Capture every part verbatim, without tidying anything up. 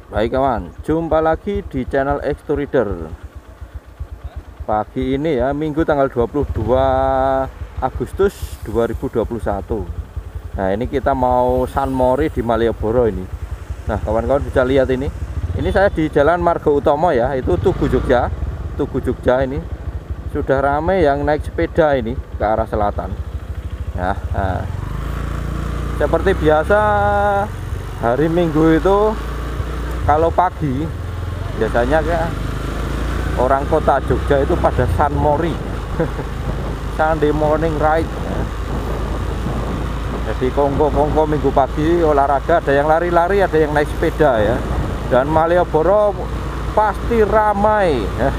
Baik kawan, jumpa lagi di channel X-Tourider. Pagi ini ya, Minggu tanggal dua puluh dua Agustus dua ribu dua puluh satu. Nah ini kita mau San Mori di Malioboro ini. Nah kawan-kawan bisa lihat ini. Ini saya di Jalan Margo Utomo ya, itu Tugu Jogja. Tugu Jogja ini sudah ramai yang naik sepeda ini ke arah selatan. Nah, nah. Seperti biasa hari Minggu itu kalau pagi biasanya kayak orang kota Jogja itu pada San Mori Sunday morning ride ya. Jadi kongko-kongko minggu pagi olahraga, ada yang lari-lari, ada yang naik sepeda ya. Dan Malioboro pasti ramai ya.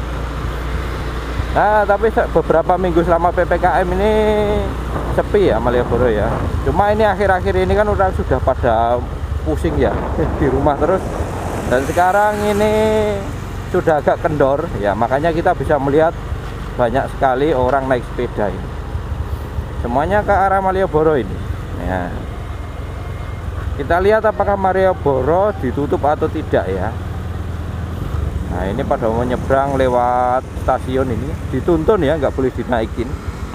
Nah tapi beberapa minggu selama P P K M ini sepi ya Malioboro ya. Cuma ini akhir-akhir ini kan udah sudah pada pusing ya di rumah terus, dan sekarang ini sudah agak kendor ya, makanya kita bisa melihat banyak sekali orang naik sepeda ini, semuanya ke arah Malioboro ini ya. Kita lihat apakah Malioboro ditutup atau tidak ya. Nah ini pada mau nyebrang lewat stasiun ini dituntun ya, nggak boleh dinaikin.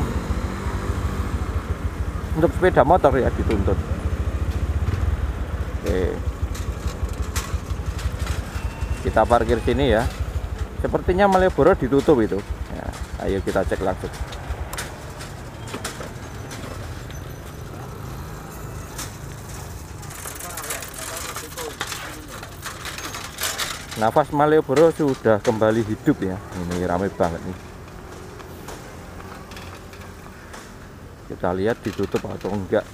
Untuk sepeda motor ya dituntun. Oke. Kita parkir sini ya. Sepertinya Malioboro ditutup itu ya, ayo kita cek langsung. Nafas Malioboro sudah kembali hidup ya. Ini ramai banget nih. Kita lihat ditutup atau enggak.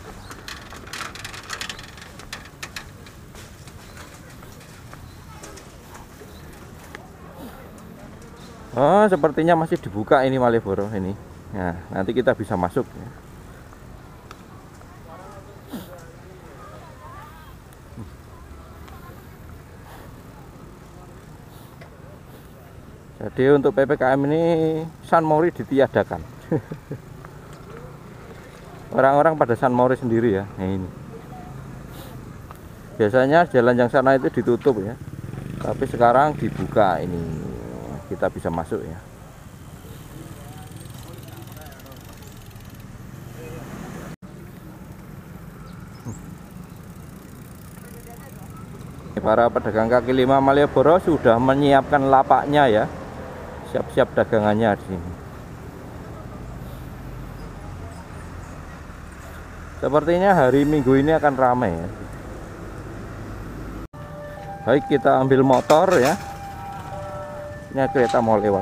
Oh, sepertinya masih dibuka ini Malioboro ini. Nah, nanti kita bisa masuk ya. Jadi untuk P P K M ini San Mori ditiadakan. Orang-orang pada San Mori sendiri ya. Nah, ini. Biasanya jalan yang sana itu ditutup ya. Tapi sekarang dibuka ini. Kita bisa masuk ya. Para pedagang kaki lima Malioboro sudah menyiapkan lapaknya ya. Siap-siap dagangannya di sini. Sepertinya hari Minggu ini akan ramai ya. Baik, kita ambil motor ya. Ini kereta mau lewat.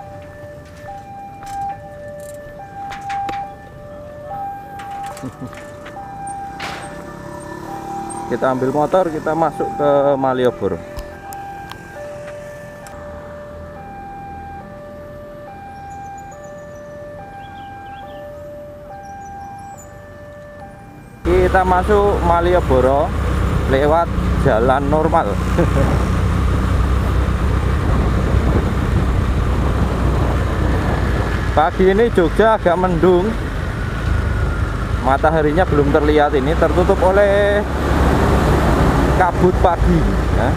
Kita ambil motor, kita masuk ke Malioboro. Kita masuk Malioboro lewat jalan normal. Pagi ini Jogja agak mendung, mataharinya belum terlihat, ini tertutup oleh kabut pagi ya.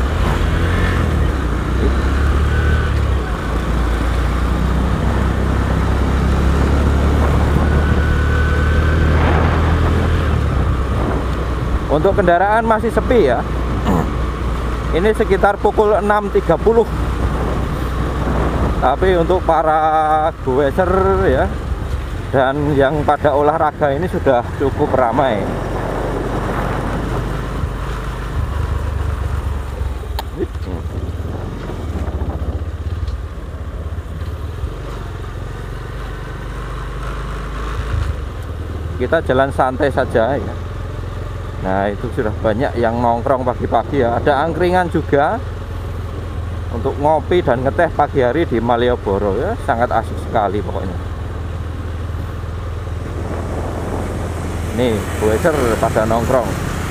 Untuk kendaraan masih sepi ya. Ini sekitar pukul enam tiga puluh. Tapi untuk para goeser ya dan yang pada olahraga ini sudah cukup ramai. Kita jalan santai saja ya. Nah itu sudah banyak yang nongkrong pagi-pagi ya. Ada angkringan juga untuk ngopi dan ngeteh pagi hari di Malioboro ya, sangat asik sekali pokoknya. Nih, goeser pada nongkrong.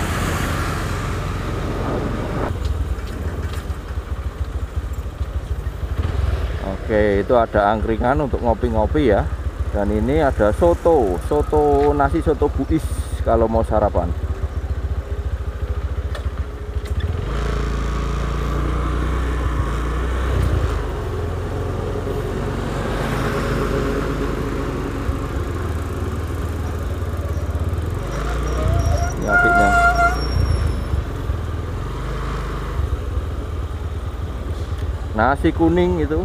Oke, itu ada angkringan untuk ngopi-ngopi ya. Dan ini ada soto, soto nasi soto buis kalau mau sarapan. nasi kuning itu.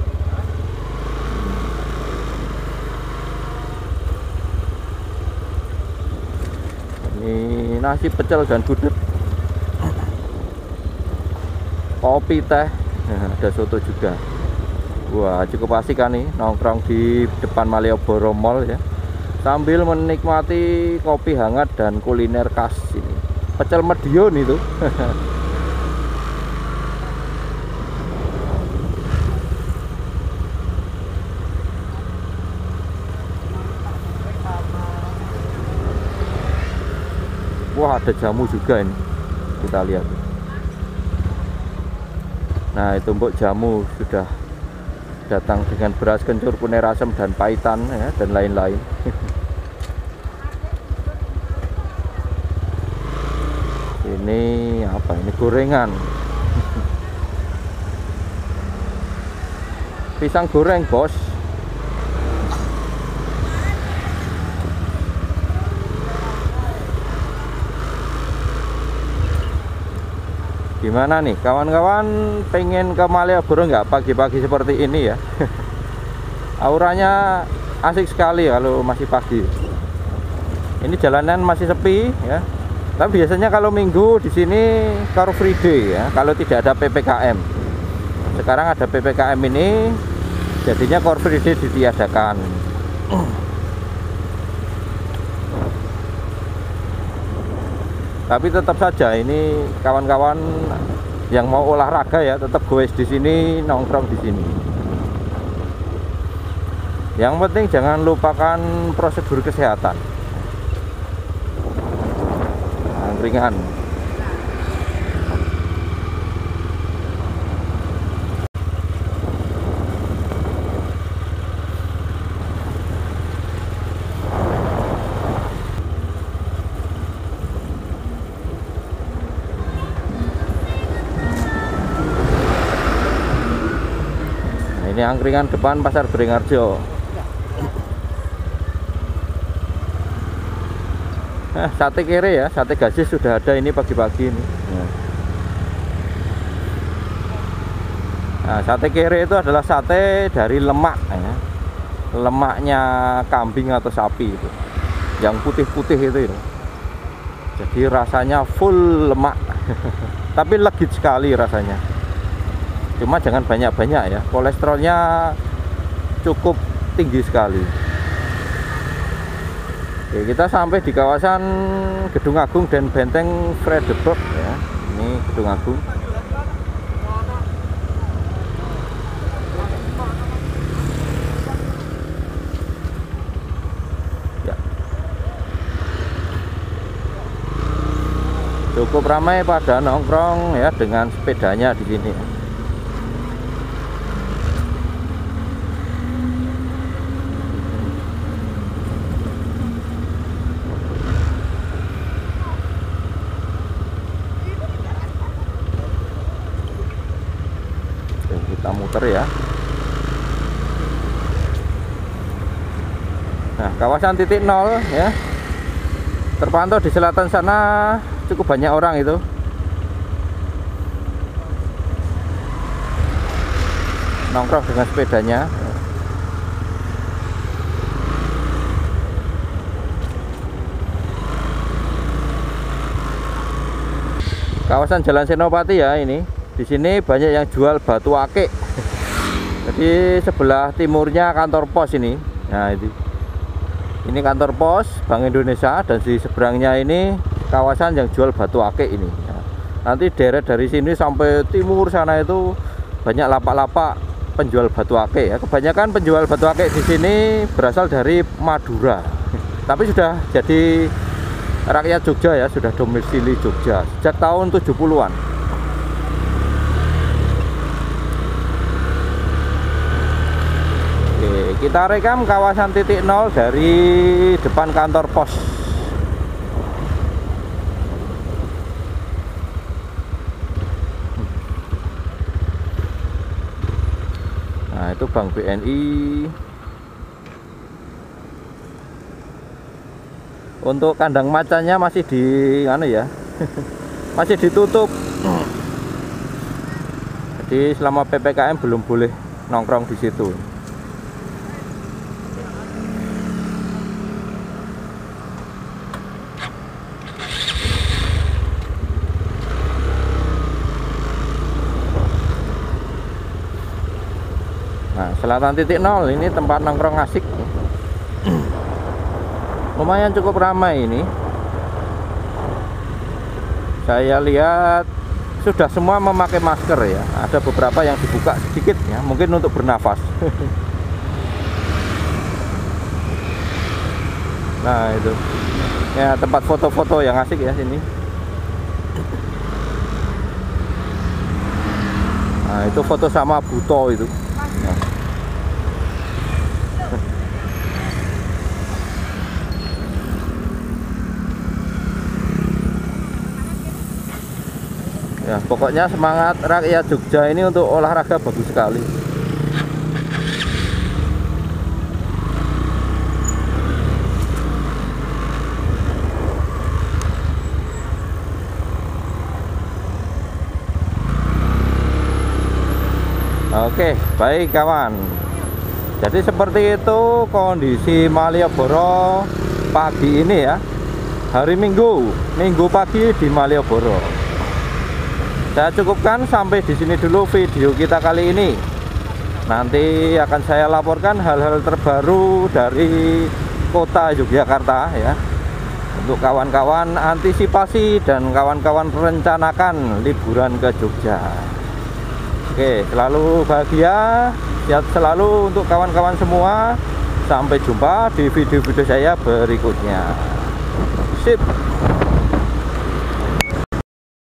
Ini nasi pecel dan gudeg, kopi, teh, ada soto juga. Wah, cukup asik kan nih nongkrong di depan Malioboro Mall ya, sambil menikmati kopi hangat dan kuliner khas ini. Pecel Medion itu. Wah, ada jamu juga ini, kita lihat. Nah, itu mbok jamu sudah datang dengan beras kencur, kunir asam dan pahitan ya, dan lain-lain. Ini apa ini, gorengan. Pisang goreng, bos. Gimana nih kawan-kawan, pengen ke Malioboro nggak pagi-pagi seperti ini ya? Auranya asik sekali kalau masih pagi. Ini jalanan masih sepi ya. Tapi biasanya kalau minggu di sini Car Free Day ya, kalau tidak ada P P K M. Sekarang ada P P K M ini, jadinya Car Free Day ditiadakan. Tapi tetap saja ini kawan-kawan yang mau olahraga ya, tetap goes di sini, nongkrong di sini. Yang penting jangan lupakan prosedur kesehatan. Angkringan. Ini angkringan depan Pasar Beringharjo. Nah, sate kere ya, sate gasis sudah ada ini pagi-pagi ini. Nah, sate kere itu adalah sate dari lemak ya. Lemaknya kambing atau sapi itu. Yang putih-putih itu ya. Jadi rasanya full lemak. Tapi legit sekali rasanya. Cuma jangan banyak-banyak ya, kolesterolnya cukup tinggi sekali. Oke, kita sampai di kawasan Gedung Agung dan Benteng Vredenburg ya. Ini Gedung Agung. Ya. Cukup ramai pada nongkrong ya dengan sepedanya di sini. Kita muter ya. Nah, kawasan titik nol ya, terpantau di selatan sana cukup banyak orang itu. Nongkrong dengan sepedanya. Kawasan Jalan Senopati ya ini. Di sini banyak yang jual batu akik. Jadi sebelah timurnya kantor pos ini. Nah, itu. Ini kantor pos Bank Indonesia, dan di seberangnya ini kawasan yang jual batu akik ini. Nah, nanti deret dari sini sampai timur sana itu banyak lapak-lapak penjual batu akik ya. Kebanyakan penjual batu akik di sini berasal dari Madura. Tapi sudah jadi rakyat Jogja ya, sudah domisili Jogja sejak tahun tujuh puluhan. Kita rekam kawasan titik nol dari depan kantor pos. Nah, itu Bank B N I. Untuk kandang macannya masih di anu ya. Masih ditutup. Jadi selama P P K M belum boleh nongkrong di situ. Nah, selatan titik nol ini tempat nongkrong asik. Lumayan cukup ramai ini. Saya lihat sudah semua memakai masker ya. Ada beberapa yang dibuka sedikit ya, mungkin untuk bernafas. Nah, itu. Ya, tempat foto-foto yang asik ya sini. Nah, itu foto sama Buto itu. Nah. Ya, pokoknya semangat rakyat Jogja ini untuk olahraga bagus sekali. Oke, baik kawan. Jadi seperti itu kondisi Malioboro pagi ini ya. Hari Minggu, Minggu pagi di Malioboro. Saya cukupkan sampai di sini dulu video kita kali ini. Nanti akan saya laporkan hal-hal terbaru dari kota Yogyakarta ya. Untuk kawan-kawan antisipasi dan kawan-kawan merencanakan liburan ke Jogja. Oke, selalu bahagia, sehat selalu untuk kawan-kawan semua. Sampai jumpa di video-video saya berikutnya. Sip.